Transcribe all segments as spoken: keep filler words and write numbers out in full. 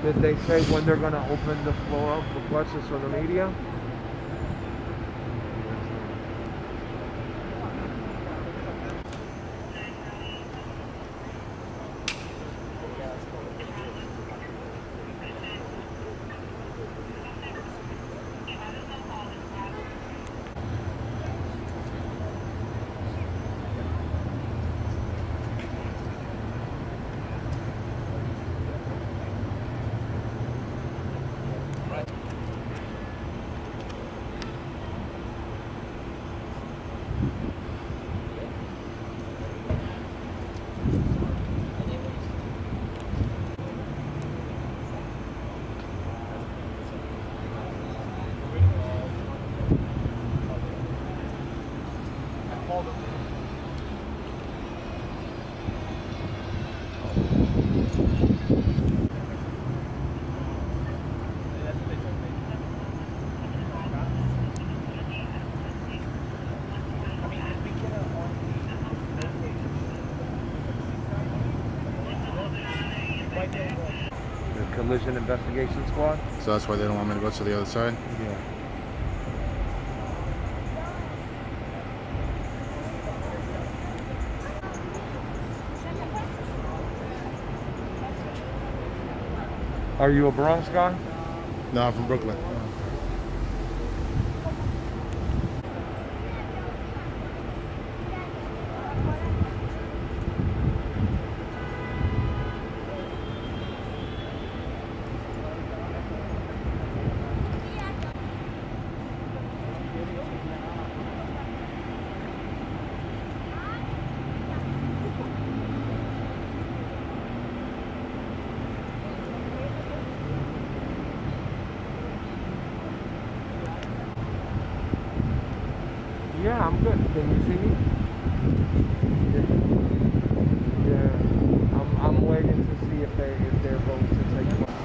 Did they say when they're going to open the floor up for questions from the media? The collision investigation squad. So that's why they don't want me to go to the other side? Yeah. Are you a Bronx guy? No, I'm from Brooklyn. Yeah, I'm good. Can you see me? Yeah. Yeah. I'm, I'm waiting to see if they if they're going to take one.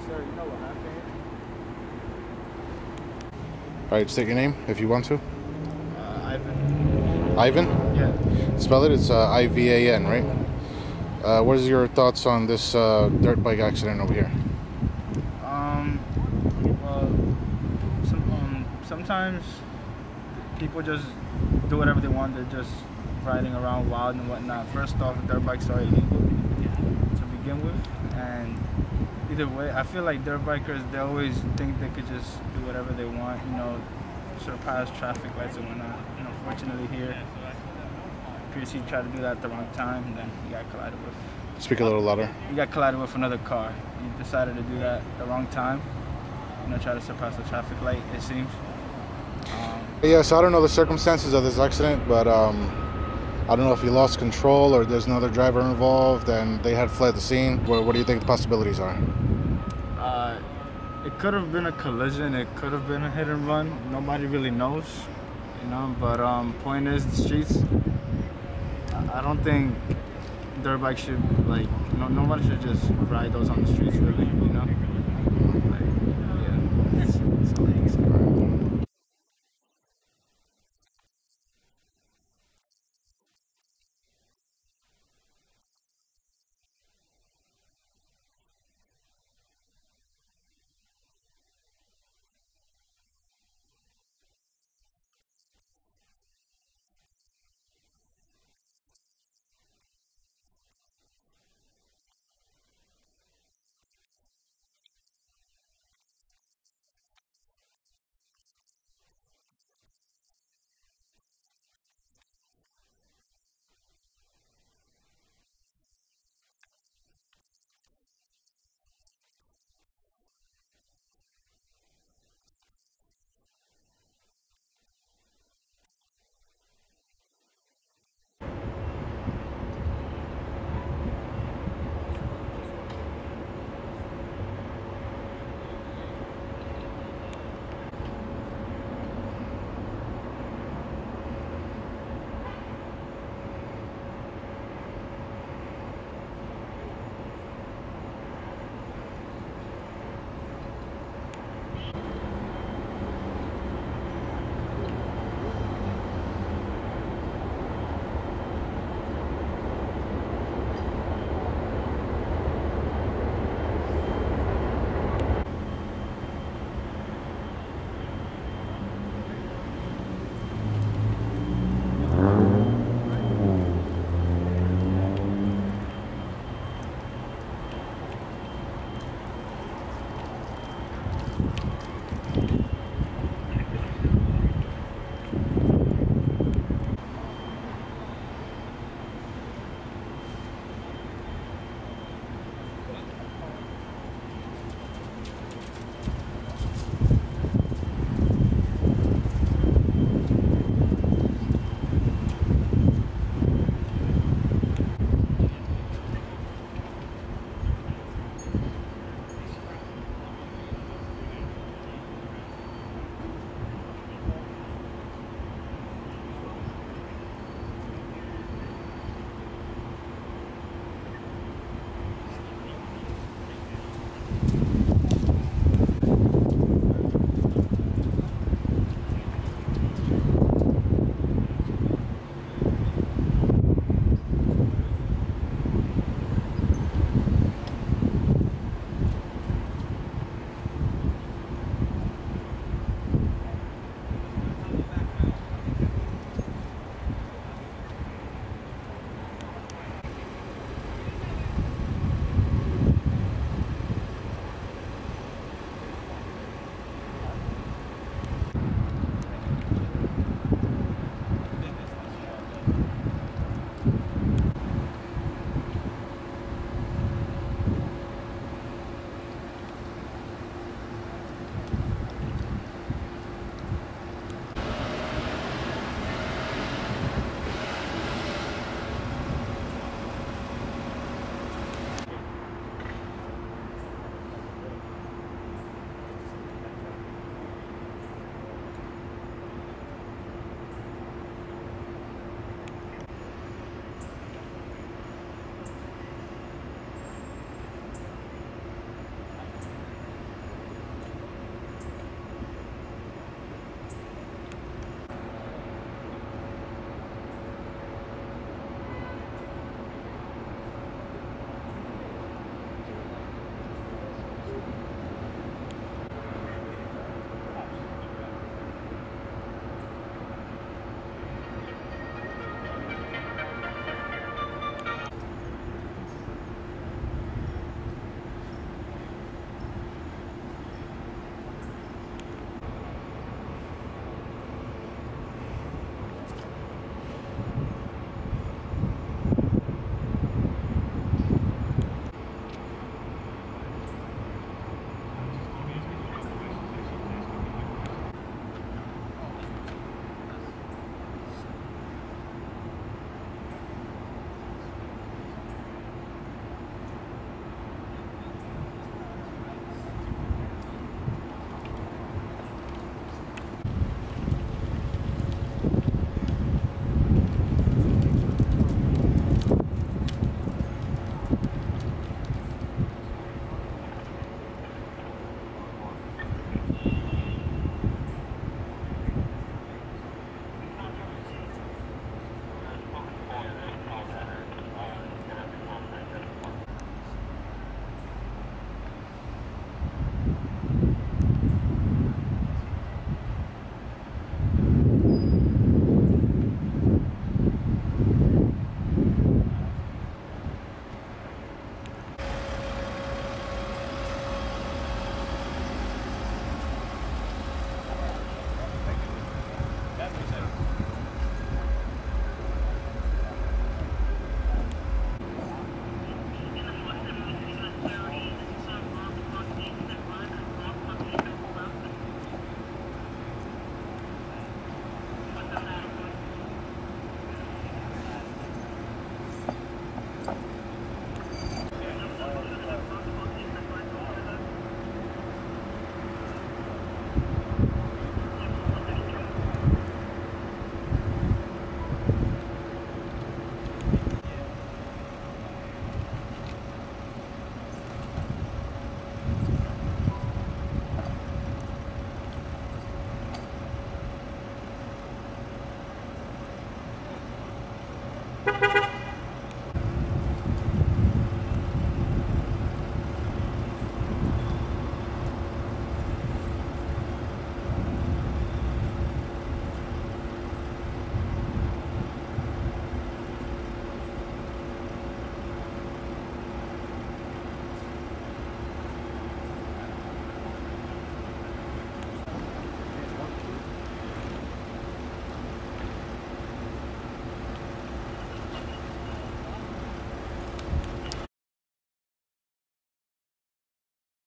sir, you know what happened? All right, state your name if you want to. Uh, Ivan. Ivan? Yeah. Spell it. It's uh, I V A N, right? Uh, what is your thoughts on this uh, dirt bike accident over here? Um, well, some, um, sometimes people just do whatever they want. They're just riding around wild and whatnot. First off, the dirt bikes are illegal to begin with, and either way, I feel like dirt bikers, they always think they could just do whatever they want, you know, surpass traffic lights and whatnot. And unfortunately here, P C tried to do that at the wrong time, and then he got collided with. Speak a little louder. He got collided with another car. He decided to do that at the wrong time, you know, try to surpass the traffic light, it seems. Um, Yeah, so I don't know the circumstances of this accident, but um, I don't know if he lost control or there's another driver involved and they had fled the scene. What, what do you think the possibilities are? uh, it could have been a collision. It could have been a hit and run. Nobody really knows, you know. But um, point is, the streets. I, I don't think dirt bikes should like. No, nobody should just ride those on the streets, really, you know. Like, yeah, that's, that's all I can say.